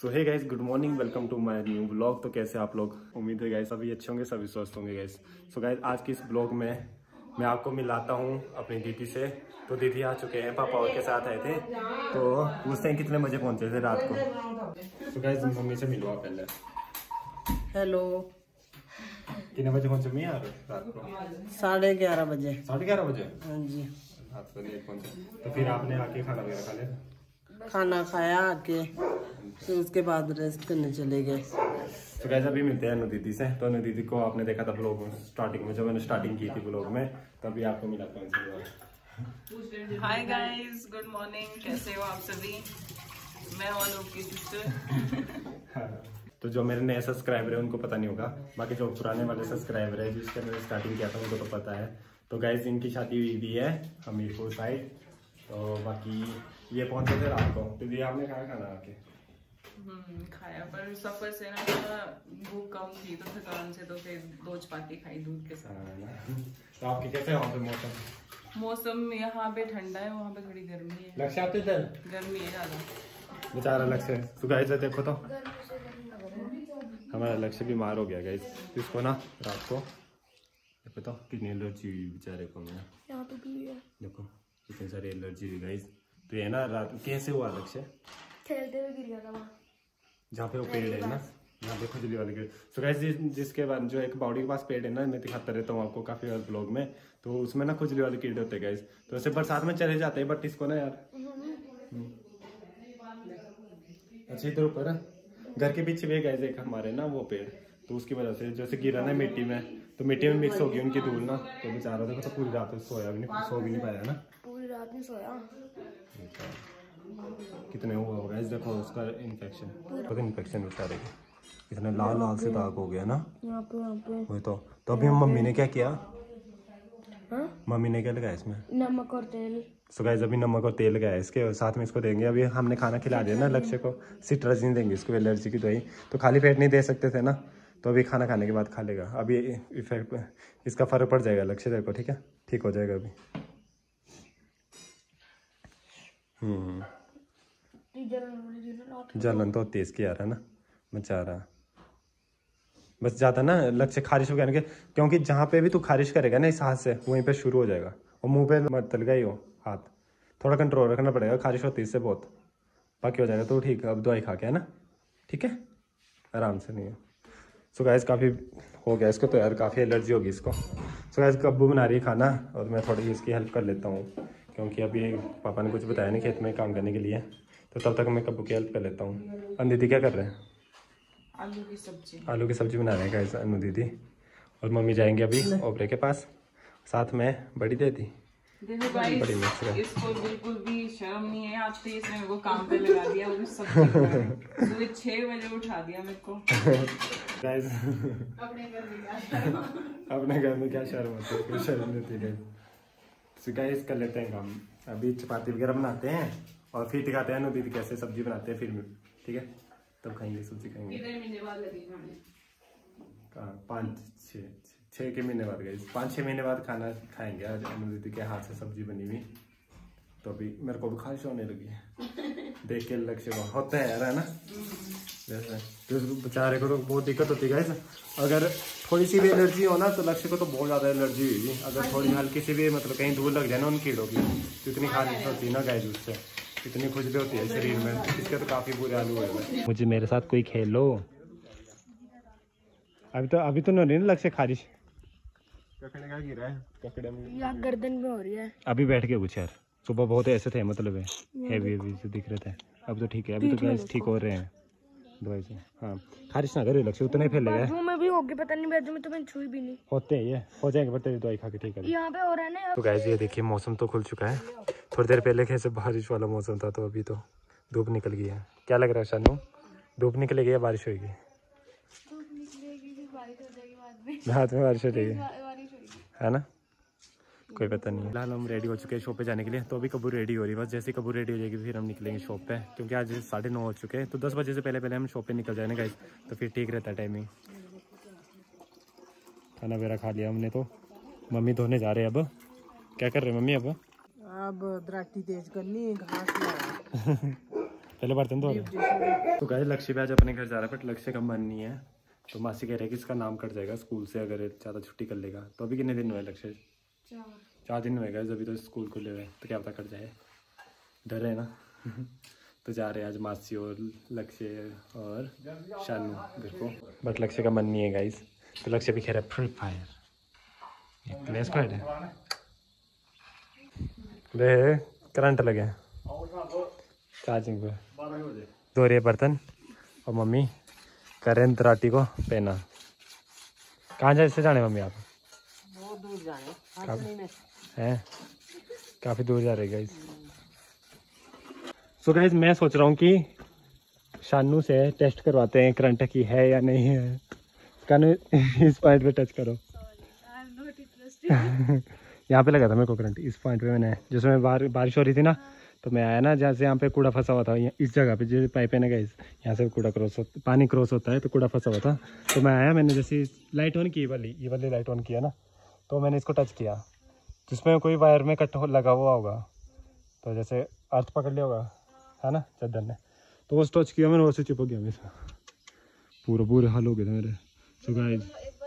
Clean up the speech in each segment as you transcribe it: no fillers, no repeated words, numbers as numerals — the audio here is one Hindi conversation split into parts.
So hey guys, good morning, welcome to my new blog. तो कैसे आप लोग? उम्मीद है गाइस सभी अच्छे होंगे, सभी स्वस्थ होंगे गाइस। सो गाइस आज के इस ब्लॉग में मैं आपको मिलाता हूँ अपनी दीदी से। तो दीदी आ चुके हैं, पापा और के साथ आए थे। तो पूछते हैं कितने बजे पहुंचे थे रात को। तो गाइस मम्मी से मिलो आप पहले। हेलो। कितने बजे पहुंचे मम्मी यार रात को? 11:30 बजे। 11:30 बजे? हाँ जी। रात को लेट पहुंचे। तो फिर आपने आके खाना वगैरह खा लिया? खाना खाया आके, फिर उसके बाद रेस्ट करने चले गए। तो गाइस अभी मिलते हैं अनु दीदी से। तो अनु दीदी को आपने देखा था ब्लॉग में स्टार्टिंग में, जब मैंने स्टार्टिंग की थी ब्लॉग में, तभी आपको मिलाता हूँ। हाय गाइस, गुड मॉर्निंग, कैसे हो आप सभी? मैं अनु की सिस्टर। तो जो मेरे नए सब्सक्राइबर है उनको पता नहीं होगा, बाकी जो पुराने वाले सब्सक्राइबर है जिसके मैंने स्टार्टिंग किया था उनको तो पता है। तो गाइस इनकी शादी हुई भी है हमीरपुर साइड। तो बाकी ये पहुंचे थे रात को। तो ये आपने कहा खाना आके खाया, पर सफर से ना थोड़ा भूख कम थी तो थकान से तो फिर 2 चपाती खाई दूध के साथ। तो आपके कैसे वहाँ पे मौसम? मौसम यहाँ पे ठंडा है, वहाँ पे थोड़ी गर्मी है। लक्ष्य आते थे? गर्मी है ज्यादा बेचारा लक्ष्य। तो गाइस देखो तो हमारा लक्ष्य बीमार हो गया गाइस। इसको ना रात को देखो तो कितनी एलर्जी हुई बेचारे को। मैं यहाँ पे भी है, देखो कितनी सारी एलर्जी हुई गाइस। तो ये ना रात कैसे हुआ? लक्ष्य खेलते हुए गिर गया था वहाँ, जहाँ पे वो पेड़ है ना, यहाँ पे खुजली वाले पेड़। तो गाइस जिसके बाद जो एक बाउडी के पास पेड़ है ना, मैं दिखाता रहता हूँ आपको काफी बार ब्लॉग में। तो उसमें ना खुजली वाले कीड़े होते हैं गाइस। तो ऐसे बरसात में चले जाते हैं, बट इसको ना यार अच्छा इधर ऊपर घर के पीछे भी गाइस एक हमारे ना वो पेड़, तो उसकी वजह से जैसे गिरा ना मिट्टी में, तो मिट्टी में मिक्स हो गई उनकी धूल ना। तो बेचारा देखो तो पूरी रात सोया भी नहीं, सो भी नहीं पाया ना, पूरी रात नहीं सोया। कितने हुआ होगा इस देखो उसका इन्फेक्शन, पता इन्फेक्शन बेचारे के इतना लाल लाल से दाग हो गया ना यहाँ पे वही तो अभी मम्मी ने क्या किया? हाँ? मम्मी ने क्या लगाया इसमें? नमक और तेल। सो गाइस अभी नमक और तेल लगाया इसके, और साथ में इसको देंगे। अभी हमने खाना खिला दिया ना लक्ष्य को, सिट्राजिन देंगे इसको, एलर्जी की दवाई। तो खाली पेट नहीं दे सकते थे ना, तो अभी खाना खाने के बाद खा लेगा। अभी इफेक्ट इसका फर्क पड़ जाएगा लक्ष्य देखो, ठीक है, ठीक हो जाएगा अभी। जलन तो तेज की आ रहा है ना बेचारा। बस ज्यादा ना लक्ष्य खारिश वगैरह के, क्योंकि जहाँ पे भी तू खारिश करेगा ना इस हाथ से, वहीं पे शुरू हो जाएगा। और मुंह पे मत लगा ही हो हाथ, थोड़ा कंट्रोल रखना पड़ेगा, खारिश होती है इससे बहुत। बाकी हो जाएगा तो ठीक है। अब दवाई खा के है ना, ठीक है, आराम से नहीं है। सो गाइस काफ़ी हो गया इसको तो यार, काफ़ी एलर्जी होगी इसको। सो गाइस कब्बू बना रही है खाना, और मैं थोड़ी इसकी हेल्प कर लेता हूँ, क्योंकि अभी पापा ने कुछ बताया नहीं खेत में काम करने के लिए। तो तब तक मैं कब्बू की हेल्प कर लेता हूँ। अनु दीदी क्या कर रहे हैं? आलू की सब्जी। आलू की सब्जी बना रहे हैं गाइस अनु दीदी। और मम्मी जाएंगे अभी ओपरे के पास, साथ में बड़ी दीदी। देखो गाइस इसको बिल्कुल भी शर्म नहीं है, आज तो इसने मेरे को काम पे लगा दिया। वो भी सब्जी सुबह 6 बजे उठा दिया मेरे को। गाइस अपने घर में क्या शर्म होती है? कोई शर्म नहीं होती गाइस। तो गाइस कर लेते हैं काम, अभी चपाती वगैरह बनाते हैं और फिर दिखाते हैं अनु दीदी कैसे सब्जी बनाते हैं फिर में, ठीक है, तब खाएंगे सब्जी खाएंगे। कितने महीने बाद लगी खाने? 5-6 के महीने बाद गई, 5-6 महीने बाद खाना खाएंगे आज अनु दीदी के हाथ से सब्जी बनी हुई। तो अभी मेरे को भी ख्वाहिश होने लगी है देख के लक्ष्य को, होता है यार है ना जैसे। तो बेचारे को तो बहुत दिक्कत होती है गाइस। अगर थोड़ी सी भी एलर्जी हो ना, तो लक्ष्य को तो बहुत ज़्यादा एलर्जी हुई। अगर थोड़ी हल्की सी भी मतलब कहीं धूल लग जाए ना उन कीड़ों की, तो इतनी खारिश होती है ना गाइस, उससे इतनी खुजली होती है शरीर में। इसके तो काफ़ी बुरे हाल हुए हैं। मुझे मेरे साथ कोई खेल लो। अभी तो नहीं लक्ष्य खारिश ककड़े का गिरा है, ककड़े में या गर्दन में हो रही है। अभी बैठ के कुछ यार, सुबह बहुत ऐसे थे मतलब हैवी से दिख रहे थे। अब तो ठीक है, अभी तो गैस ठीक हो रहे हैं दवाई से। हाँ खारिश ना करे लक्ष्य, उतना ही फैलेगा। बाजू में भी होगी, पता नहीं, बाजू में तो मैंने छुई भी नहीं। होते हैं ये, हो जाएंगे पर तेरी दवाई खा के ठीक है। यहाँ पे हो रहा है ना। तो गाइस ये देखिए मौसम तो खुल चुका है। थोड़ी देर पहले कैसे बारिश वाला मौसम था, तो अभी तो धूप निकल गई है। क्या लग रहा है शानू, धूप निकलेगी या बारिश होगी? रात में बारिश हो जाएगी है ना, कोई पता नहीं है। फिलहाल हम रेडी हो चुके हैं शॉप पे जाने के लिए। तो अभी कबूर रेडी हो रही है, बस जैसे कबूर रेडी हो जाएगी फिर हम निकलेंगे शॉप पे, क्योंकि आज 9:30 हो चुके हैं। तो 10 बजे से पहले हम शॉप पे निकल जाएंगे गाइस, तो फिर ठीक रहता है टाइमिंग। खाना वगैरह खा लिया हमने, तो मम्मी धोने जा रहे हैं। अब क्या कर रहे हैं मम्मी? अब दराटी तेज करनी, घास पहले बर्तन धो रहे। तो गाइस लक्ष्य भी आज अपने घर जा रहा है, बट लक्ष्य का मन नहीं है। तो मासी कह रहे हैं कि इसका नाम कट जाएगा स्कूल से अगर ज़्यादा छुट्टी कर लेगा। तो अभी कितने दिन हुए लक्ष्य? 4 दिन हुए गाइस, अभी तो स्कूल खुले हुए, तो क्या पता कट जाए, डर है ना। तो जा रहे हैं आज मासी और लक्ष्य और शानू घर को, बट लक्ष्य का मन नहीं है गाइस। तो लक्ष्य भी कह रहा है फ्री फायर प्लेस को है दे करंट लगे चार्जिंग पे धो रही है बर्तन और मम्मी कर रहे हैं तराटी को पहना। कहाँ जाए से जाने मम्मी आप? बहुत दूर जाने हैं, काफ़ी दूर जा रहे गाइस। सो गाइस मैं सोच रहा हूँ कि शानू से टेस्ट करवाते हैं करंट की है या नहीं है। कानू इस पॉइंट पे टच करो। यहाँ पे लगा था मेरे को करंट, इस पॉइंट पे मैंने, जिसमें बारिश हो रही थी ना, तो मैं आया ना जहाँ से यहाँ पे कूड़ा फंसा हुआ था, इस जगह पे जो पाइप है ना गाइस, यहाँ से कूड़ा पानी क्रॉस होता है तो कूड़ा फंसा हुआ था। तो मैं आया, मैंने जैसे लाइट ऑन की, ये वाली लाइट ऑन किया ना, तो मैंने इसको टच किया, जिसमें कोई वायर में कट लगा हुआ होगा, तो जैसे अर्थ पकड़ लिया होगा है ना चद्दर ने, तो वो टच किया मैंने, वैसे चिपक गया मेरे, पूरा बुरे हाल हो गए थे मेरे। तो गाइस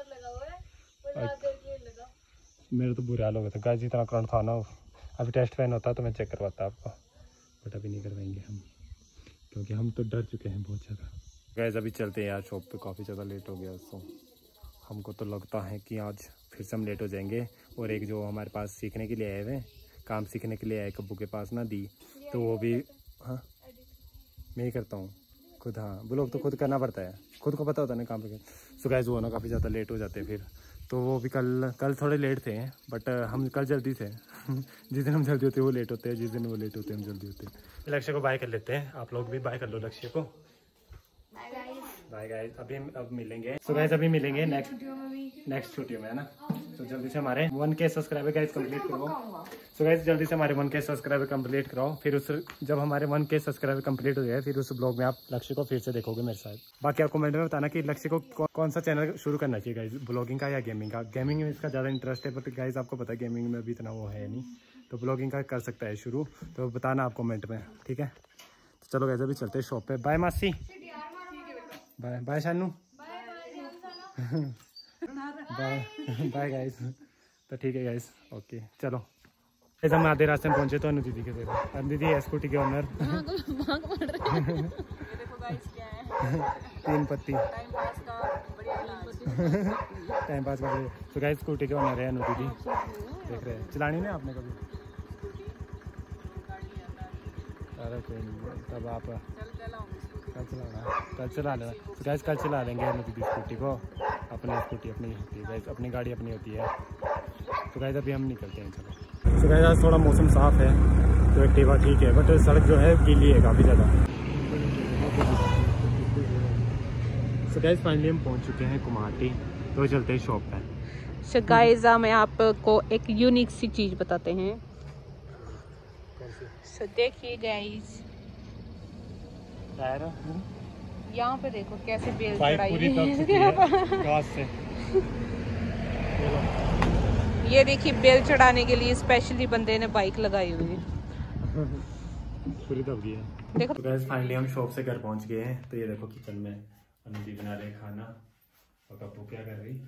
मेरे तो बुरे हाल हो गए थे गाइस, इतना करंट था ना। अभी टेस्ट फैन होता तो मैं चेक करवाता आपको, बट अभी नहीं करवाएंगे हम, क्योंकि हम तो डर चुके हैं बहुत ज़्यादा। गाइस अभी चलते हैं यार शॉप पे, काफ़ी ज़्यादा लेट हो गया। तो हमको तो लगता है कि आज फिर से हम लेट हो जाएंगे। और एक जो हमारे पास सीखने के लिए आए हुए, काम सीखने के लिए आए कब्बू के पास ना दी, तो वो भी, हाँ मैं ही करता हूँ खुद। हाँ ब्लॉग तो खुद करना पड़ता है, खुद को पता होता है ना काम पे। सो गाइस वो ना काफ़ी ज़्यादा लेट हो जाते हैं फिर, तो वो भी कल थोड़े लेट थे, बट हम कल जल्दी थे। जिस दिन हम जल्दी होते हैं वो लेट होते हैं, जिस दिन वो लेट होते हैं हम जल्दी होते हैं। लक्ष्य को बाय कर लेते हैं, आप लोग भी बाय कर लो लक्ष्य को। बाय गाइस, अब मिलेंगे। सो गाइस अभी मिलेंगे नेक्स्ट छुट्टियों में है ना। तो जल्दी से हमारे 1K सब्सक्राइबर गाइस कंप्लीट करो। सो गाइस जल्दी से हमारे 1K सब्सक्राइबर कंप्लीट कराओ, फिर उस जब हमारे 1K सब्सक्राइबर कंप्लीट हो जाए, फिर उस ब्लॉग में आप लक्ष्य को फिर से देखोगे मेरे साथ। बाकी आप कमेंट में बताना कि लक्ष्य को कौन सा चैनल शुरू करना चाहिए गाइस, ब्लॉगिंग का या गेमिंग का। गेमिंग में इसका ज़्यादा इंटरेस्ट है, बट गाइस आपको पता है गेमिंग में अभी इतना वो है नहीं, तो ब्लॉगिंग का कर सकता है शुरू, तो बताना आप कमेंट में, ठीक है। तो चलो गाइस अभी चलते हैं शॉप पे। बाय मासी, bye bye Shanu, bye bye guys. तो ठीक है गाइस, ओके चलो। ऐसा हम आधे रास्ते में पहुंचे तो अनु दीदी के देखो, अनु दीदी है स्कूटी के ओनर। तीन पत्ती टाइम पास कर रहे। तो गाइस स्कूटी के ओनर है अनु दीदी, देख रहे हैं। चलानी नहीं आपने कभी? अरे कोई नहीं, तब आप कल चला लेना। तो गाइस कल चला लेंगे अनु दीदी स्कूटी को, अपनी स्कूटी अपनी होती है गाइस, अपनी गाड़ी अपनी होती है। तो गाइस अभी हम निकलते हैं, चलो। तो गाइस आज थोड़ा मौसम साफ है तो एक्टिवा ठीक है, बट सड़क जो है गीली है काफ़ी ज़्यादा। तो गाइस फाइनली हम पहुंच चुके हैं कुमाटी, तो चलते हैं शॉप पे। सो गाइस मैं आपको एक यूनिक सी चीज बताते हैं। सो देखिए गाइस, यहाँ पे देखो कैसे बेल चढ़ाई है। ये देखिए बेल चढ़ाने के लिए स्पेशली बंदे ने बाइक लगाई हुई है, पूरी दब गई है देखो। तो गाइस फाइनली हम शॉप से घर पहुंच गए हैं। तो ये देखो किचन में अनु जी बना रहे खाना, और कप्पू क्या कर रही?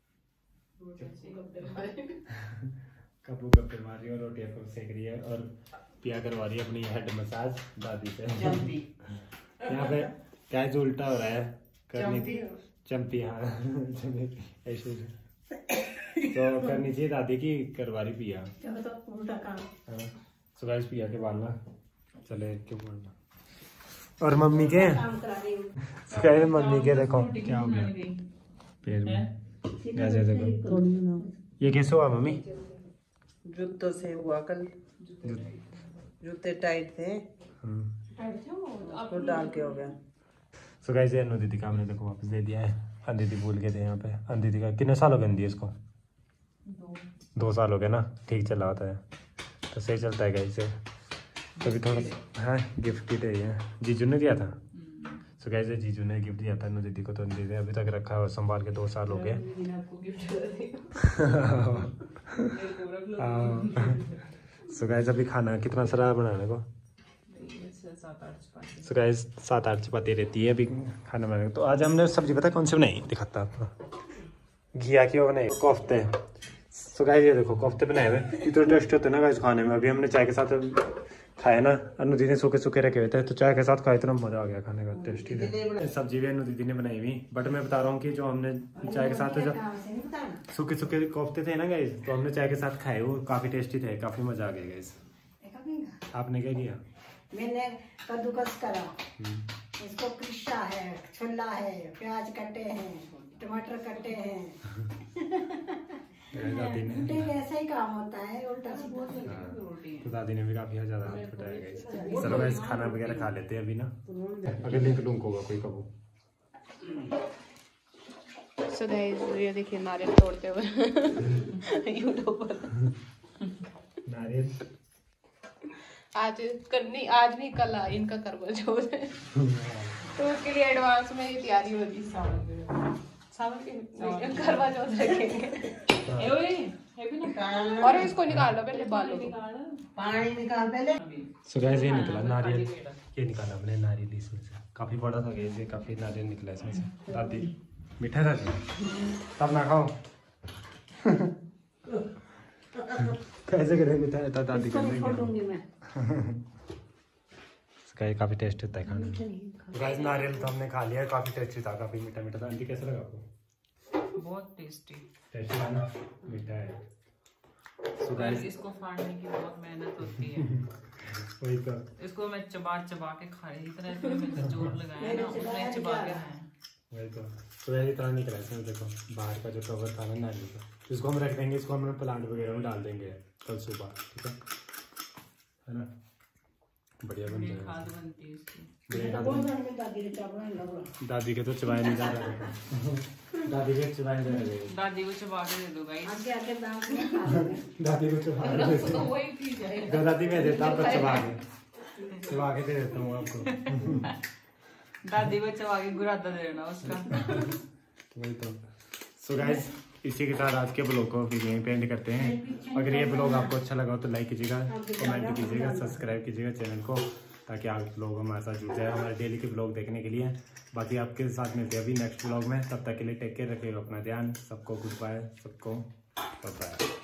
कप्पू गप्पे मार रही है और रोटियां को सेक रही है, और पिया करवा रही है अपनी हेड मसाज दादी से। यहाँ पे क्या उल्टा हो रहा है, करनी चंपी, हाँ ऐसे तो करनी चाहिए दादी की, करवा रही पिया। सो गाइस पिया के बाल ना चले क्यों बोलना, और मम्मी के मम्मी के देखो क्या हो गया पैर में, कैसे देखो ये कैसे हुआ मम्मी? जूतों से हुआ, कल जूते टाइट थे तो डाल के हो गया। सो गाइस अनु दीदी का हमने देखो वापस दे दिया है, अनु दीदी भूल गए थे यहाँ पे। अनु दीदी का कितने साल हो गए इसको? 2 साल हो गए ना, ठीक चला होता है तो सही चलता है गाइस से। तभी थोड़ा हाँ गिफ्ट भी दे है, जीजू ने दिया था। सो गाइस जीजू ने गिफ्ट दिया था अनु दीदी को, तो अनु दीदी अभी तक रखा है संभाल के, 2 साल हो गए। सो गाइस अभी खाना कितना सारा बनाने को, सो गाइस 7-8 चपाती रहती है अभी खाना बनाने। तो आज हमने सब्जी पता कौन सी बनाई, दिखाता आपको। घिया की वो बनाई कोफ्ते। सो गाइस ये देखो कोफ्ते बनाए हुए, इतने टेस्टी होते हैं ना गाइस खाने में। अभी हमने चाय के साथ खाया ना, अनु दीदी ने सूखे सूखे रखे हुए थे, तो चाय के साथ खाए, इतना मजा आ गया खाने का, टेस्टी थे। सब्जी भी अनु दीदी ने बनाई हुई, बट मैं बता रहा हूँ कि जो हमने चाय के साथ जो सूखे सूखे कोफ्ते थे ना गाइस, तो हमने चाय के साथ खाए, वो काफी टेस्टी थे, काफी मजा आ गया गाइस। आपने क्या किया? मैंने कद्दूकस करा, इसको कृषा है, छोला है, प्याज कटे हैं, टमाटर कटे हैं। दादी ने ऐसा ही काम होता है, उल्टा सीधा। तो दादी ने भी काफी ज्यादा हाथ बटाया गाइस। चलो गाइस खाना वगैरह खा लेते हैं अभी ना, अगर लिंक लूंक होगा कोई कबू। सो गाइस ये देखिए नारियल तोड़ते हुए यूट्यूब पर। नारियल आज नहीं कल इनका करवा चौथ है, तो उसके लिए एडवांस में ही तैयारी हो रही। सावन के करवा चौथ रखेंगे। और इसको निकाल लो पहले, बालों पानी निकाल पहले। सो गाइस ये निकला नारियल, ये निकाला हमने नारियल इसमें से, काफी बड़ा था गाइस ये, काफी नारियल निकला इसमें से। दादी मीठा था तब ना खाओ। कैसे करें मीठा है तो दादी कर देंगे। काफी टेस्टी होता है खाने। गाइस नारियल तो हमने खा लिया, काफी टेस्टी था, काफी मीठा मीठा था। आंटी कैसा लगा आपको? बहुत टेस्टी था ना, मीठा है। सो गाइस इसको फाड़ने की बहुत मेहनत होती है। वही तो, इसको मैं चबा चबा के खा रही तरह से मैंने जोर लगाया ना, उसने चबा के खाया। वही तो यही तरह निकला इसमें। देखो बाहर का जो कवर था ना नारियल का, इसको हम रख देंगे, इसको हम प्लांट वगैरह में डाल देंगे कल सुबह, ठीक है ना? बढ़िया बन जाएगा, खाद बनती है इसकी। दादी के तो चबाए नहीं जा रहा। दादी के चबाए जा रहे, दादी को चबा के दे दो गाइस। दादी को चबा तो वही पी जाएगा। दादी मैं देता हूँ चबा के दे देता हूँ आपको। दादी को चबा के गुरादा दे देना उसका। वही तो। सो गाइस इसी के साथ आज के ब्लॉग को फिर यहीं पे एंड करते हैं। अगर ये ब्लॉग आपको अच्छा लगा हो तो लाइक कीजिएगा, कमेंट कीजिएगा, सब्सक्राइब कीजिएगा चैनल को, ताकि आप लोग हमारे साथ जुड़ जाए हमारे डेली के ब्लॉग देखने के लिए। बाकी आपके साथ मिलते हैं अभी नेक्स्ट ब्लॉग में, तब तक के लिए टेक केयर, रखिएगा अपना ध्यान। सबको गुड बाय, सबको बाय।